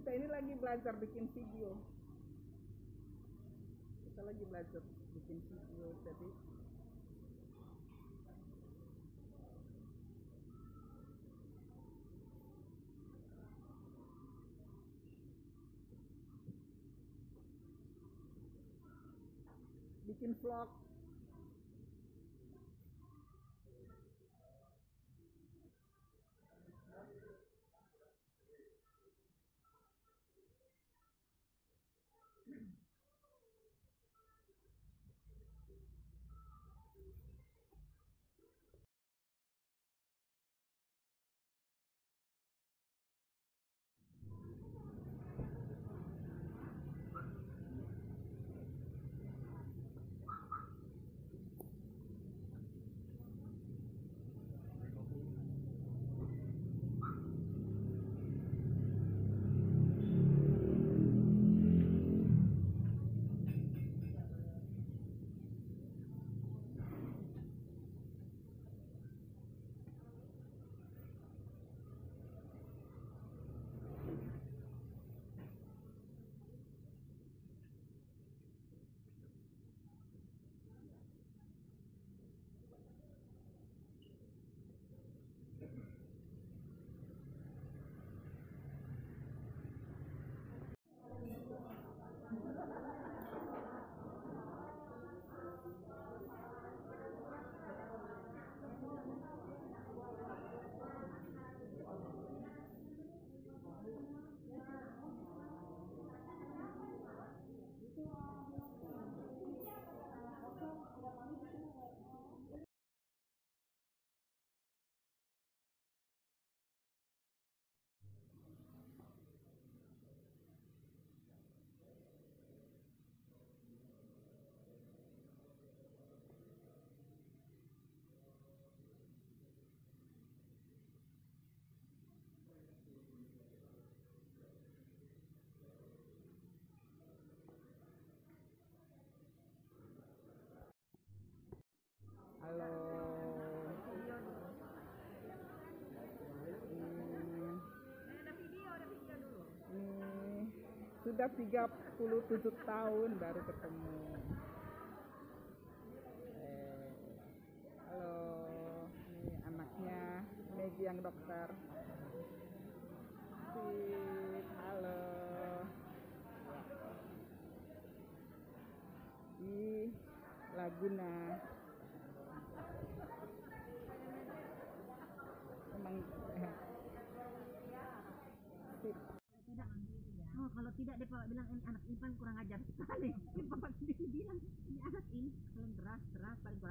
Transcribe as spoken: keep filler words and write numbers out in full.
Kita ini lagi belajar bikin video. Kita lagi belajar bikin video, jadi bikin vlog. Halo. Hmm, ini sudah tiga puluh tujuh tahun baru ketemu. Eh, halo, ini anaknya Maggie yang dokter. Sip, halo. Di Laguna. Memang eh, sip. Tidak, oh kalau tidak dia bapak bilang ini anak Ipan kurang ajar sekali. Bapak sendiri bilang ini anak ini paling keras keras paling